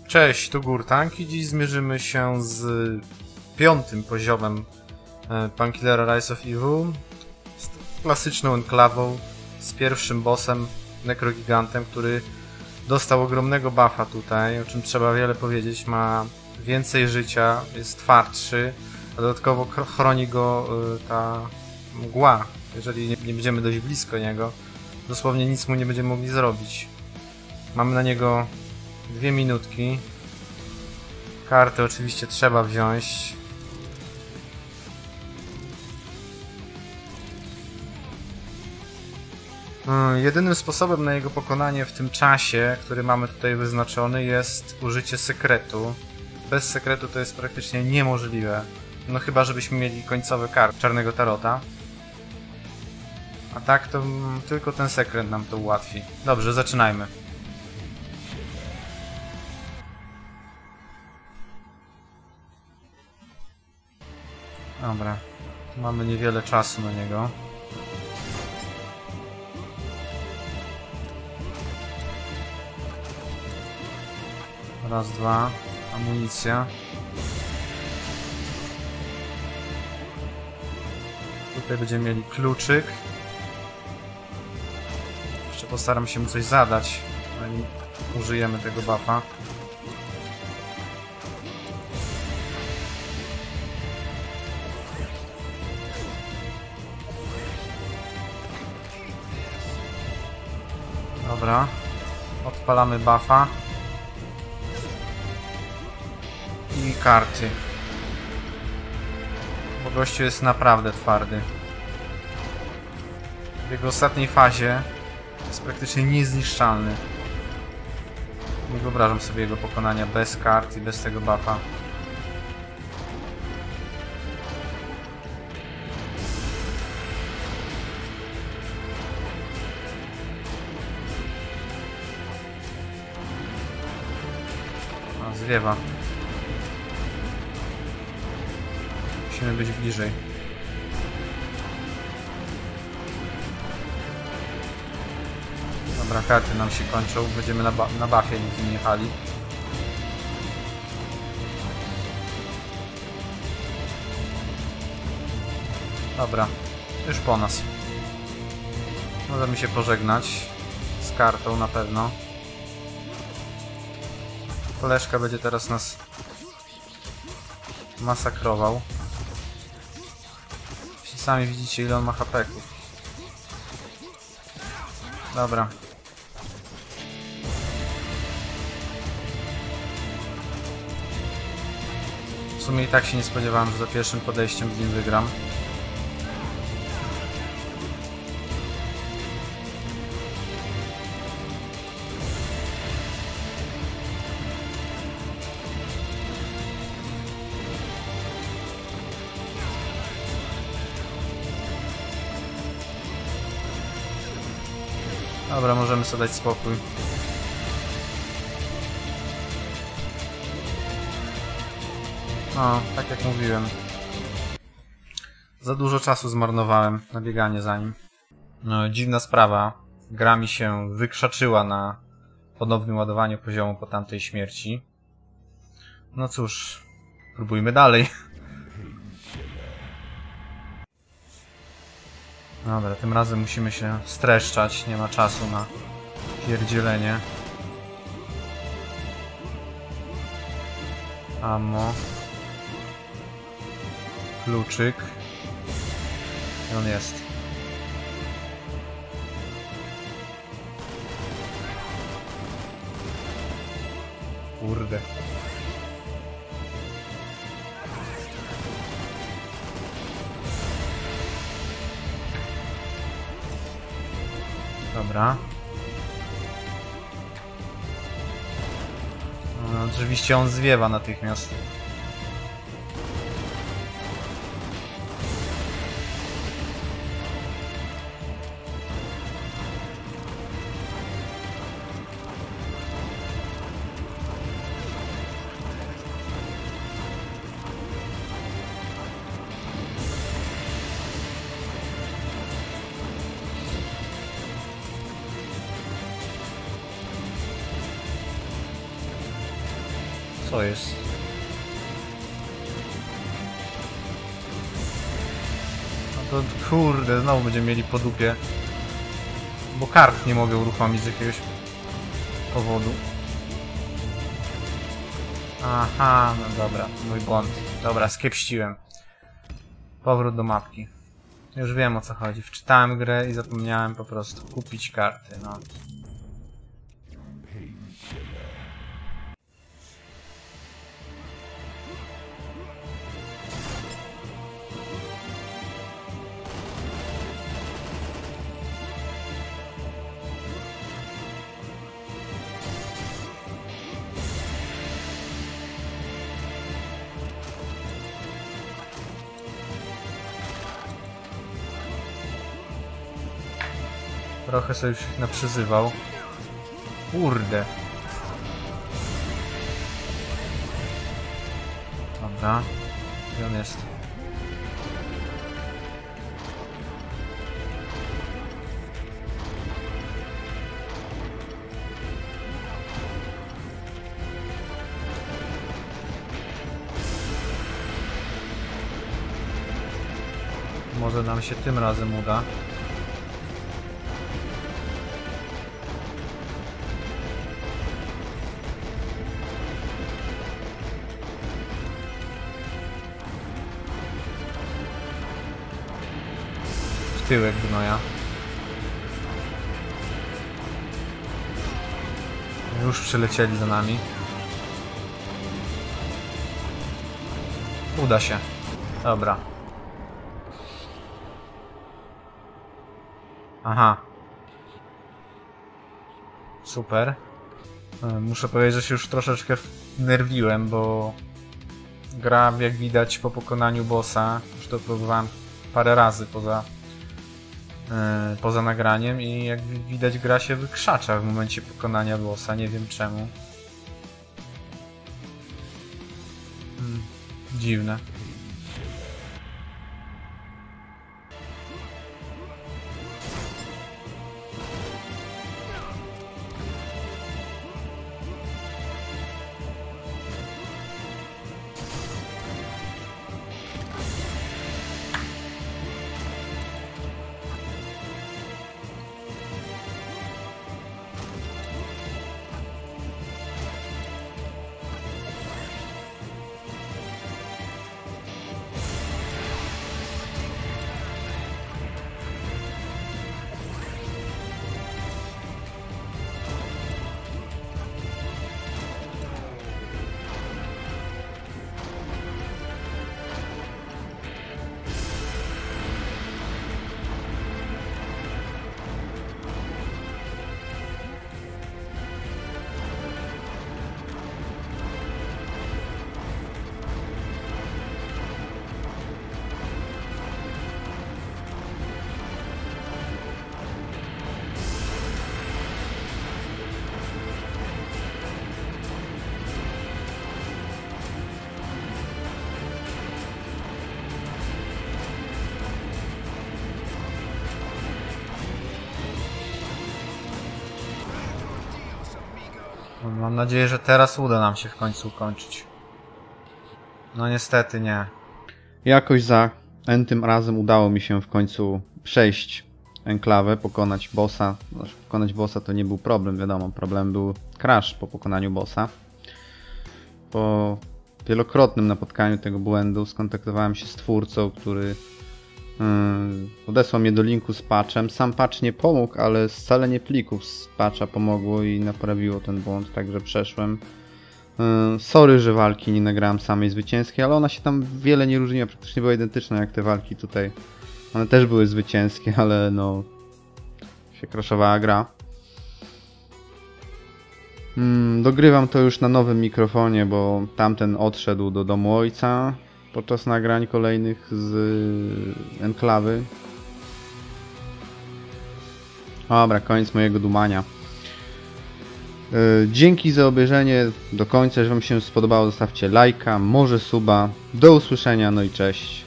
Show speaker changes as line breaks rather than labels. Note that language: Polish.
Cześć, tu Gurtank i dziś zmierzymy się z 5. poziomem Painkillera Rise of Evil, z klasyczną enklawą, z pierwszym bossem, Necrogigantem, który dostał ogromnego buffa tutaj, o czym trzeba wiele powiedzieć. Ma więcej życia, jest twardszy, a dodatkowo chroni go ta mgła. Jeżeli nie będziemy dość blisko niego, dosłownie nic mu nie będziemy mogli zrobić. Mamy na niego 2 minutki. Kartę oczywiście trzeba wziąć. Jedynym sposobem na jego pokonanie w tym czasie, który mamy tutaj wyznaczony, jest użycie sekretu. Bez sekretu to jest praktycznie niemożliwe. No chyba, żebyśmy mieli końcowy kart Czarnego Tarota. A tak to tylko ten sekret nam to ułatwi. Dobrze, zaczynajmy. Dobra, mamy niewiele czasu na niego. Raz, dwa, amunicja. Tutaj będziemy mieli kluczyk. Jeszcze postaram się mu coś zadać, zanim użyjemy tego buffa. Dobra, odpalamy buffa i karty, bo gościu jest naprawdę twardy. W jego ostatniej fazie jest praktycznie niezniszczalny. Nie wyobrażam sobie jego pokonania bez kart i bez tego buffa. Zwiewa. Musimy być bliżej. Dobra, karty nam się kończą. Będziemy na buffie nie jechali. Dobra, już po nas. Możemy się pożegnać z kartą na pewno. Koleżka będzie teraz nas masakrował. Sami widzicie, ile on ma HP-ków. Dobra. W sumie i tak się nie spodziewałem, że za pierwszym podejściem z nim wygram. Dobra, możemy sobie dać spokój. No, tak jak mówiłem. Za dużo czasu zmarnowałem na bieganie za nim. No, dziwna sprawa. Gra mi się wykrzaczyła na ponownym ładowaniu poziomu po tamtej śmierci. No cóż, próbujmy dalej. Dobra, tym razem musimy się streszczać, nie ma czasu na pierdzielenie. Ammo. Kluczyk. I on jest. Kurde. Dobra. No, oczywiście on zwiewa natychmiast. Co jest? No to kurde, znowu będziemy mieli po dupie. Bo kart nie mogę uruchomić z jakiegoś powodu. Aha, no dobra, mój błąd. Dobra, skiepściłem. Powrót do mapki. Już wiem, o co chodzi. Wczytałem grę i zapomniałem po prostu kupić karty, no. Trochę sobie już naprzyzywał. Kurde. Dobra. Gdzie on jest? Może nam się tym razem uda. Tyłek gnoja. Już przylecieli za nami. Uda się. Dobra. Aha. Super. Muszę powiedzieć, że się już troszeczkę nerwiłem, bo gra, jak widać po pokonaniu bossa, już to próbowałem parę razy poza nagraniem i jak widać gra się wykrzacza w momencie pokonania bossa, nie wiem czemu. Dziwne. Mam nadzieję, że teraz uda nam się w końcu ukończyć. No niestety nie.
Jakoś za n-tym razem udało mi się w końcu przejść enklawę, pokonać bossa. Znaczy, pokonać bossa to nie był problem, wiadomo. Problem był crash po pokonaniu bossa. Po wielokrotnym napotkaniu tego błędu skontaktowałem się z twórcą, który odesłał mnie do linku z patchem. Sam patch nie pomógł, ale scalenie plików z patcha pomogło i naprawiło ten błąd, także przeszłem. Sorry, że walki nie nagrałem samej zwycięskiej, ale ona się tam wiele nie różniła, praktycznie była identyczna jak te walki tutaj. One też były zwycięskie, ale no się crashowała gra. Dogrywam to już na nowym mikrofonie, bo tamten odszedł do domu ojca podczas nagrań kolejnych z enklawy. Dobra, koniec mojego dumania. Dzięki za obejrzenie do końca. Jeżeli wam się spodobało, zostawcie lajka, może suba. Do usłyszenia, no i cześć.